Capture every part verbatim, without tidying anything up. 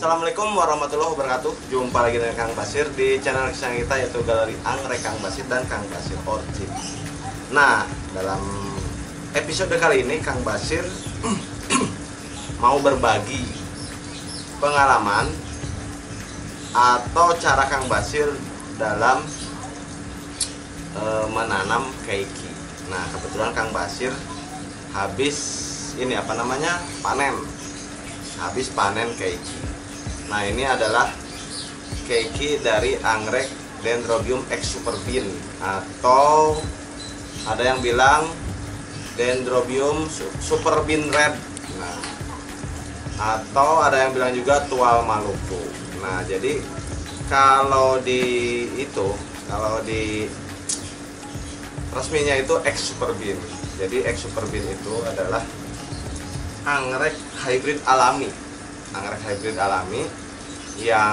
Assalamualaikum warahmatullahi wabarakatuh. Jumpa lagi dengan Kang Basir di channel kesayangan kita, yaitu Galeri Anggrek Kang Basir dan Kang Basir Orchid. Nah, dalam episode kali ini Kang Basir mau berbagi pengalaman atau cara Kang Basir dalam e, menanam keiki. Nah, kebetulan Kang Basir habis ini apa namanya panen habis panen keiki. Nah, ini adalah keiki dari anggrek Dendrobium X Superbean, atau ada yang bilang Dendrobium Superbean Red. Nah, atau ada yang bilang juga Tual Maluku. Nah, jadi kalau di itu kalau di resminya itu X Superbean. Jadi X Superbean itu adalah anggrek hybrid alami, anggrek hybrid alami yang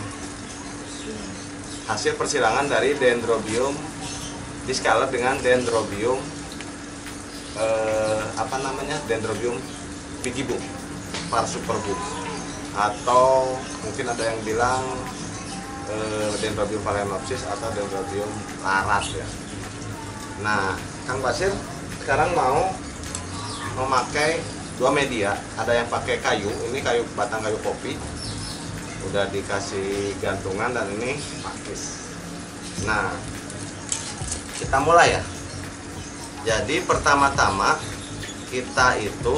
hasil persilangan dari Dendrobium discaled dengan Dendrobium eh, apa namanya Dendrobium bigibum par superbum, atau mungkin ada yang bilang eh, Dendrobium phalaenopsis atau Dendrobium larat ya. Nah, Kang Basir sekarang mau memakai dua media. Ada yang pakai kayu, ini kayu batang kayu kopi, udah dikasih gantungan, dan ini pakis. Nah, kita mulai ya. Jadi pertama-tama kita itu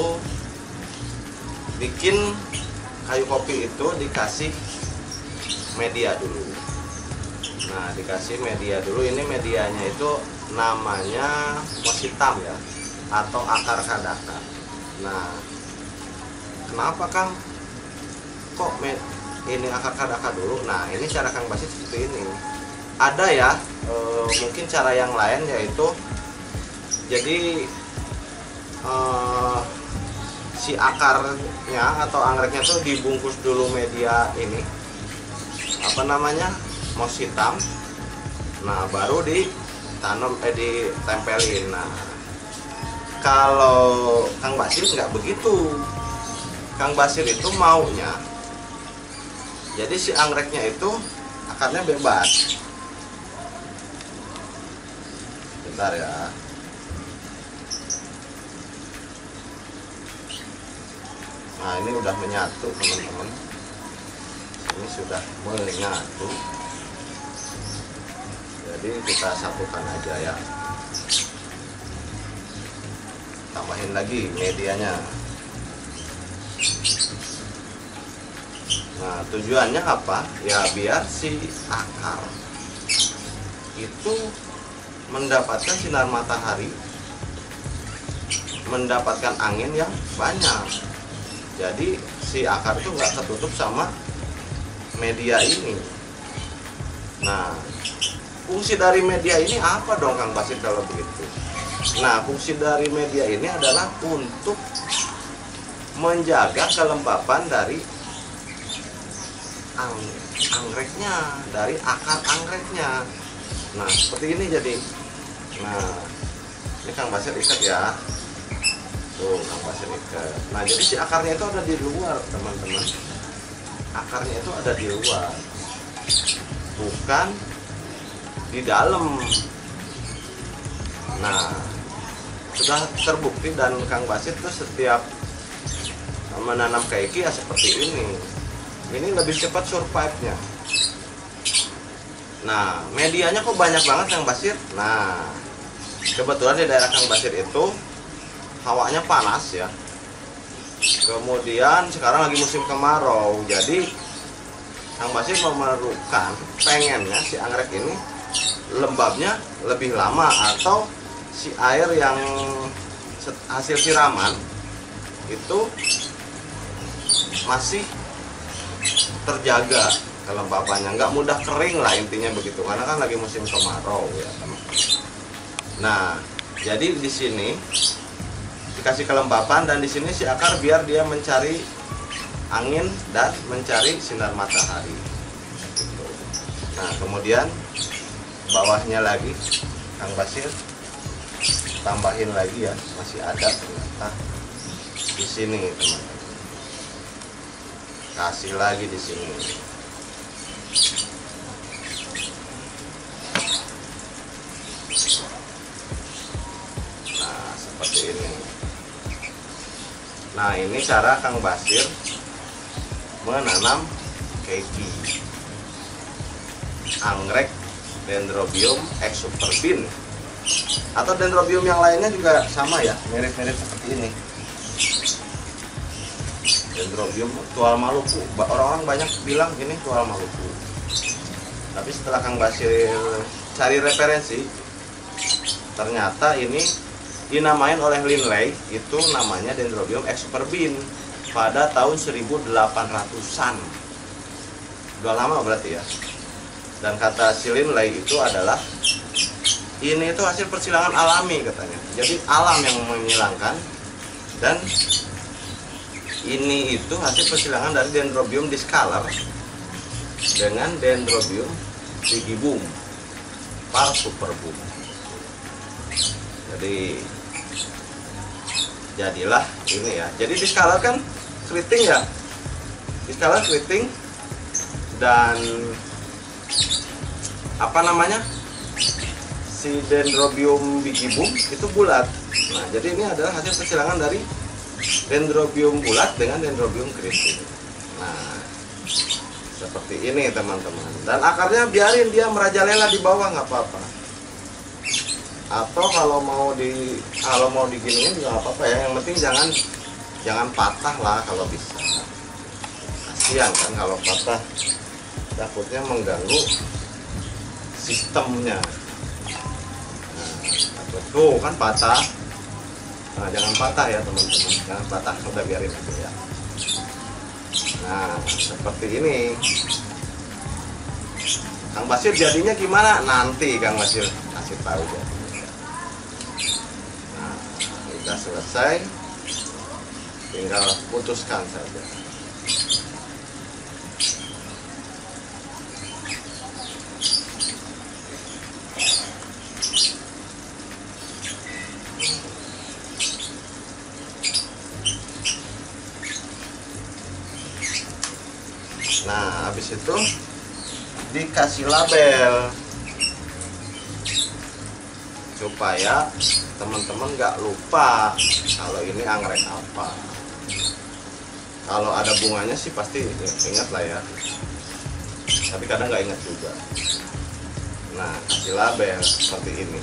bikin kayu kopi itu dikasih media dulu. Nah, dikasih media dulu. Ini medianya itu namanya mos hitam ya, atau akar kadaka. Nah, kenapa Kang kok ini akar kadaka dulu? Nah, ini cara Kang Basir seperti ini. Ada ya e, mungkin cara yang lain, yaitu jadi e, si akarnya atau anggreknya tuh dibungkus dulu media ini apa namanya mos hitam. Nah, baru ditanam eh ditempelin. Nah, kalau Kang Basir nggak begitu. Kang Basir itu maunya jadi si anggreknya itu akarnya bebas. Bentar ya. Nah, ini udah menyatu teman-teman. Ini sudah menyatu. Jadi kita satukan aja ya. Tambahin lagi medianya. Nah, tujuannya apa? Ya biar si akar itu mendapatkan sinar matahari, mendapatkan angin yang banyak. Jadi si akar itu nggak ketutup sama media ini. Nah, fungsi dari media ini apa dong Kang Basir kalau begitu? Nah, fungsi dari media ini adalah untuk menjaga kelembapan dari ang anggreknya, dari akar anggreknya. Nah, seperti ini jadi. Nah, ini Kang Basir ikat ya. Tuh, Kang Basir ikat. Nah, jadi si akarnya itu ada di luar, teman-teman. Akarnya itu ada di luar, bukan di dalam. Nah, sudah terbukti, dan Kang Basir tuh setiap menanam keiki ya seperti ini. Ini lebih cepat survive-nya. Nah, medianya kok banyak banget Kang Basir? Nah, kebetulan di daerah Kang Basir itu hawanya panas ya. Kemudian sekarang lagi musim kemarau. Jadi Kang Basir memerlukan, pengennya si anggrek ini lembabnya lebih lama, atau si air yang hasil siraman itu masih terjaga kelembapannya, nggak mudah kering lah intinya begitu, karena kan lagi musim kemarau ya teman-teman. Nah, jadi di sini dikasih kelembapan, dan di sini si akar biar dia mencari angin dan mencari sinar matahari. Nah, kemudian bawahnya lagi Kang Basir tambahin lagi ya, masih ada ternyata di sini teman-teman. kasih lagi di sini. Nah, seperti ini. Nah, ini cara Kang Basir menanam keki anggrek Dendrobium exuperbin, atau Dendrobium yang lainnya juga sama ya, mirip-mirip seperti ini. Dendrobium tual Maluku, orang-orang banyak bilang ini tual Maluku, tapi setelah Kang Basir cari referensi, ternyata ini dinamain oleh Linley itu namanya Dendrobium exuperbin pada tahun seribu delapan ratusan. Udah lama berarti ya. Dan kata si Linley itu adalah ini itu hasil persilangan alami katanya. Jadi alam yang menghilangkan, dan ini itu hasil persilangan dari Dendrobium discolor dengan Dendrobium vigibum par superbum. Jadi jadilah ini ya. Jadi discolor kan keriting ya, discolor keriting, dan apa namanya, si Dendrobium vigibum itu bulat. Nah, jadi ini adalah hasil persilangan dari Dendrobium bulat dengan Dendrobium keriting. Nah, seperti ini teman-teman. Dan akarnya biarin dia merajalela di bawah, nggak apa-apa. Atau kalau mau di kalau mau diginiin juga nggak apa-apa ya. Yang penting jangan jangan patah lah kalau bisa. Kasihan kan kalau patah, takutnya mengganggu sistemnya. Nah, tuh kan patah. Nah, jangan patah ya teman-teman, jangan patah, udah biarin aja ya. Nah, seperti ini. Kang Basir jadinya gimana? Nanti Kang Basir kasih tahu ya. Nah, sudah selesai, tinggal putuskan saja. Nah, habis itu dikasih label supaya teman-teman nggak lupa kalau ini anggrek apa. Kalau ada bunganya sih pasti ingat lah ya, tapi kadang nggak ingat juga. Nah, kasih label seperti ini.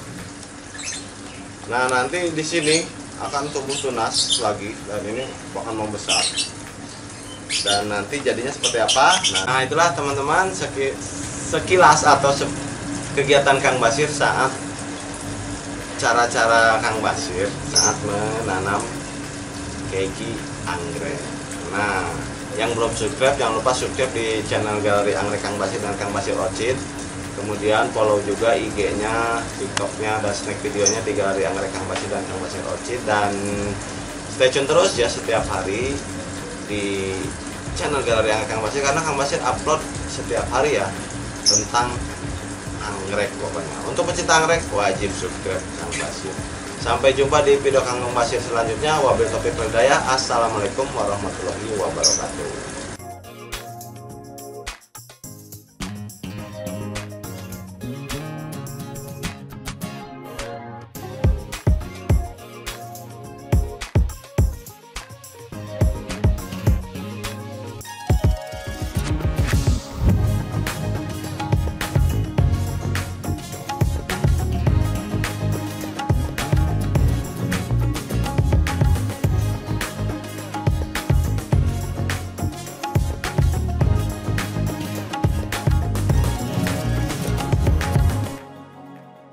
Nah, nanti di sini akan tumbuh tunas lagi, dan ini bahkan membesar. Dan nanti jadinya seperti apa? Nah, itulah teman-teman sekilas atau se kegiatan Kang Basir saat cara-cara Kang Basir saat menanam keki anggrek. Nah, yang belum subscribe jangan lupa subscribe di channel Galeri Anggrek Kang Basir dan Kang Basir Orchid. Kemudian follow juga I G-nya, TikTok-nya, dan snack videonya di Galeri Anggrek Kang Basir dan Kang Basir Orchid. Dan stay tune terus ya setiap hari di channel Galeri Anggrek Kang Basir, karena Kang Basir upload setiap hari ya tentang anggrek pokoknya. Untuk pecinta anggrek wajib subscribe Kang Basir. Sampai jumpa di video Kang Basir selanjutnya. Wabillahi taufiq wal hidayah. Assalamualaikum warahmatullahi wabarakatuh.